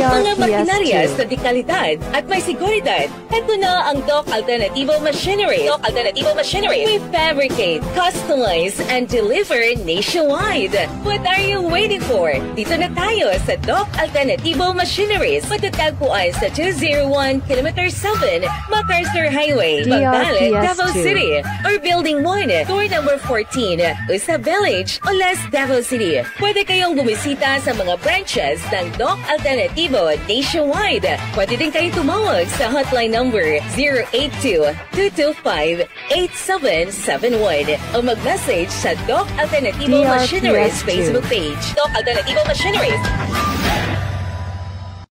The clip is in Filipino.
Mga makinarya sa dekalidad at may seguridad. Ito na ang Dok Alternatibo Machinery. Dok Alternatibo Machinery. We fabricate, customize, and deliver nationwide. What are you waiting for? Dito na tayo sa Dok Alternatibo Machineries. Matatagpuan sa 201 km 7 MacArthur Highway, Bangkalan, Davao City. Or Building 1, Door number 14, Usa Village, Olas, Davao City. Pwede kayong bumisita sa mga branches ng Dok Alternatibo nationwide. Pwede din kayong tumawag sa hotline number 082-225-8771 o mag-message sa Dok Alternatibo Machineries Facebook page. Dok Alternatibo Machineries.